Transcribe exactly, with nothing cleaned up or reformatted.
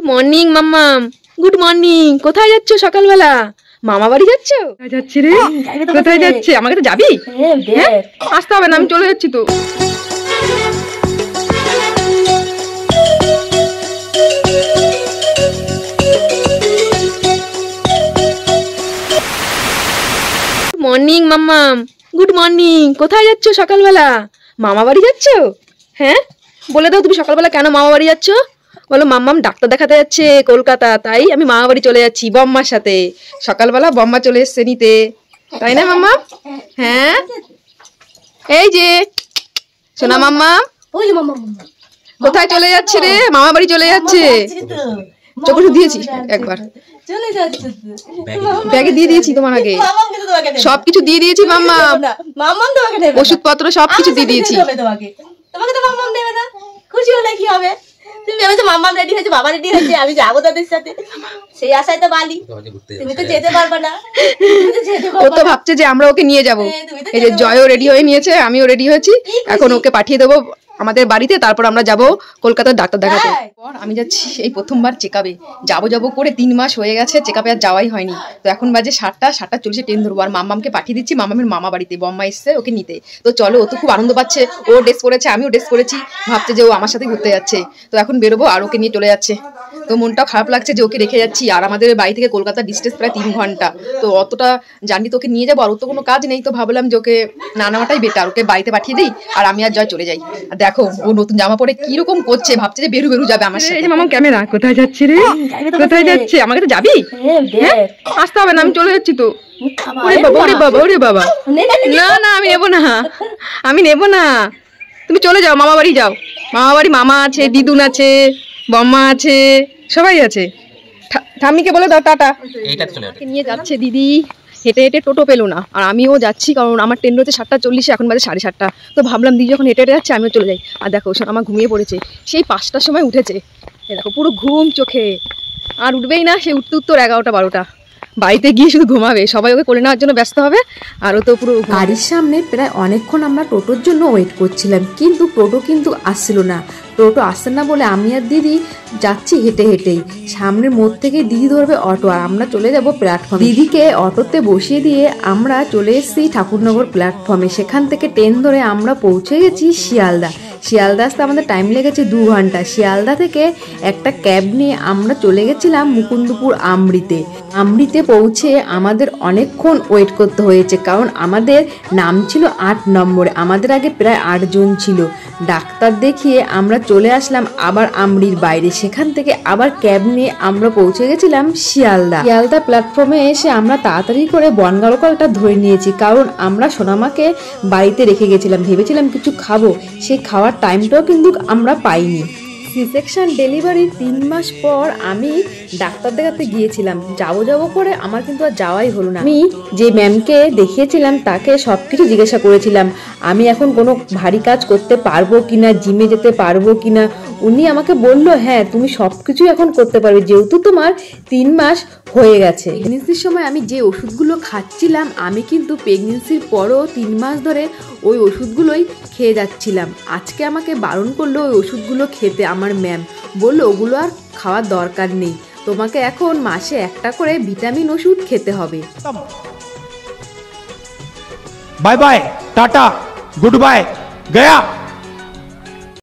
Morning মাম্মাম, good morning. কোথায় যাচ্ছ সকালবেলা? মামা বাড়ি যাচ্ছ? যাচ্ছি রে। কোথায় যাচ্ছে? আমাকে তো যাবি? হ্যাঁ, আসতে হবে না, আমি চলে যাচ্ছি তো। মর্নিং মাম্মাম, গুড মর্নিং। কোথায় যাচ্ছ সকালবেলা? মামা বাড়ি যাচ্ছ? হ্যাঁ, বলে দাও তুমি সকালবেলা কেন মামা বাড়ি যাচ্ছ? বলো মাম্মাম ডাক্তার দেখাতে যাচ্ছে কলকাতা, তাই আমি মামা বাড়ি চলে যাচ্ছি বম্মার সাথে। সকালবেলা বম্মা চলে এসছে নিতে, তাই না মাম্মা? হ্যাঁ, এই যে শোনা মাম্মাম, কোথায় চলে যাচ্ছে রে? মামা বাড়ি চলে যাচ্ছে। চোখ দিয়েছি একবার, ব্যাগে দিয়ে দিয়েছি তোমার আগে, সবকিছু দিয়ে দিয়েছি মাম্মা, ওষুধপত্র সবকিছু দিয়ে দিয়েছি। খুশি হলে কি হবে? তুমি ভেবেছো মাম্মা রেডি হয়েছে, বাবা রেডি হয়েছে, আমি যাবো তাদের সাথে, সেই আশায় তো বালি। তুমি তো যেতে পারবে না, ও তো ভাবছে যে আমরা ওকে নিয়ে যাবো। এই যে জয়ও রেডি হয়ে নিয়েছে, আমিও রেডি হয়েছি, এখন ওকে পাঠিয়ে দেবো আমাদের বাড়িতে, তারপর আমরা যাব কলকাতার ডাক্তার দেখাতে। আমি যাচ্ছি এই প্রথমবার চেকআপে, যাবো যাবো করে তিন মাস হয়ে গেছে, চেকআপে আর যাওয়াই হয়নি। তো এখন বাজে সাতটা সাতটা চল্লিশে ট্রেন ধরবো, আর মাম্মামকে পাঠিয়ে দিচ্ছি মামামের মামা বাড়িতে। বম্মা এসছে ওকে নিতে, তো চলো। ও তো খুব আনন্দ পাচ্ছে, ও ড্রেস পরেছে, আমিও ড্রেস পরেছি, ভাবছে যে ও আমার সাথে ঘুরতে যাচ্ছে। তো এখন বেরোবো আর ওকে নিয়ে চলে যাচ্ছে। তো মনটাও খারাপ লাগছে যে ওকে রেখে যাচ্ছি, আর আমাদের বাড়ি থেকে কলকাতা ডিস্টেন্স প্রায় তিন ঘন্টা। তো অতটা জার্নি তোকে নিয়ে যাবো, আর ও তো কোনো কাজ নেই, তো ভাবলাম যে ওকে না নেওয়াটাই বেটার, ওকে বাড়িতে পাঠিয়ে দিই আর আমি আর জয় চলে যাই। আর দেখো ও নতুন জামা পরে কিরকম করছে, ভাবছে যে বেরু বেরু যাবে আমার সাথে। মামা ক্যামেরা কোথায় যাচ্ছে রে? কোথায় যাচ্ছে? আমাকে তো যাবি? হ্যাঁ, আসতে হবে না, আমি চলে যাচ্ছি তো। ওরে বাবা, ওরে বাবা, ওরে বাবা, না না আমি নেবো না, আমি নেবো না, তুমি চলে যাও, মামা বাড়ি যাও। মামা বাড়ি মামা আছে, দিদুন আছে, বম্মা আছে, সবাই আছে। ঠাম্মিকে বলে দাও টাটা। নিয়ে যাচ্ছে দিদি, হেঁটে হেঁটে টোটো পেলো না, আর আমিও যাচ্ছি, কারণ আমার ট্রেন রয়েছে সাতটা চল্লিশে, এখন বাজে সাড়ে সাতটা। তো ভাবলাম দিদি যখন হেঁটে হেঁটে যাচ্ছে আমিও চলে যাই। আর দেখো শোন, আমার ঘুমিয়ে পড়েছে, সেই পাঁচটার সময় উঠেছে, এ দেখো পুরো ঘুম চোখে, আর উঠবেই না, সে উঠতে উঠতে এগারোটা বারোটা। বাড়িতে গিয়ে শুধু ঘুমাবে, সবাই ওকে কোলে নেওয়ার জন্য ব্যস্ত হবে, আর ও তো পুরো গাড়ির সামনে প্রায় অনেকক্ষণ আমরা টোটোর জন্য ওয়েট করছিলাম, কিন্তু টোটো কিন্তু আসছিল না। টোটো আসছে না বলে আমি আর দিদি যাচ্ছি হেঁটে হেঁটেই, সামনের মোড় থেকে দিদি ধরবে অটো, আর আমরা চলে যাব প্ল্যাটফর্মে। দিদিকে অটোতে বসিয়ে দিয়ে আমরা চলে এসেছি ঠাকুরনগর প্ল্যাটফর্মে। সেখান থেকে ট্রেন ধরে আমরা পৌঁছে গেছি শিয়ালদা। শিয়ালদা আসতে আমাদের টাইম লেগেছে দু ঘন্টা। শিয়ালদা থেকে একটা ক্যাব নিয়ে আমরা চলে গেছিলাম মুকুন্দপুর আমরিতে। আমরিতে পৌঁছে আমাদের অনেকক্ষণ ওয়েট করতে হয়েছে, কারণ আমাদের নাম ছিল আট নম্বরে, আমাদের আগে প্রায় আটজন ছিল। ডাক্তার দেখিয়ে আমরা চলে আসলাম আবার আমরির বাইরে, সেখান থেকে আবার ক্যাব নিয়ে আমরা পৌঁছে গেছিলাম শিয়ালদা। শিয়ালদা প্ল্যাটফর্মে এসে আমরা তাড়াতাড়ি করে বনগা লোকালটা ধরে নিয়েছি, কারণ আমরা সোনামাকে বাড়িতে রেখে গেছিলাম, ভেবেছিলাম কিছু খাবো, সেই খাওয়ার টাইমটাও কিন্তু আমরা পাইনি। সি সেকশন ডেলিভারির তিন মাস পর আমি ডাক্তার দেখাতে গিয়েছিলাম, যাবো যাবো করে আমার কিন্তু আর যাওয়াই হলো না। আমি যে ম্যামকে দেখিয়েছিলাম তাকে সব কিছু জিজ্ঞাসা করেছিলাম, আমি এখন কোনো ভারী কাজ করতে পারবো কিনা, জিমে যেতে পারবো কিনা। উনি আমাকে বললো হ্যাঁ তুমি সব কিছুই এখন করতে পারবে, যেহেতু তোমার তিন মাস হয়ে গেছে। প্রেগনেন্সির সময় আমি যে ওষুধগুলো খাচ্ছিলাম, আমি কিন্তু প্রেগনেন্সির পরও তিন মাস ধরে ওই ওষুধগুলোই খেয়ে যাচ্ছিলাম। আজকে আমাকে বারণ করলো ওই ওষুধগুলো খেতে, আমার ম্যাম বললো ওগুলো আর খাওয়ার দরকার নেই, তোমাকে এখন মাসে একটা করে ভিটামিন ওষুধ খেতে হবে। Bye bye, tata, good bye, Gaya.